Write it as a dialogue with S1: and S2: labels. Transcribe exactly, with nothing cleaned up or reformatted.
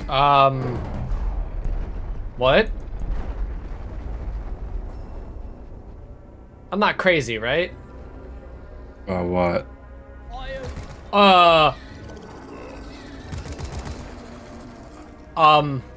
S1: Um... What? I'm not crazy, right?
S2: Uh, what?
S1: Uh... Um...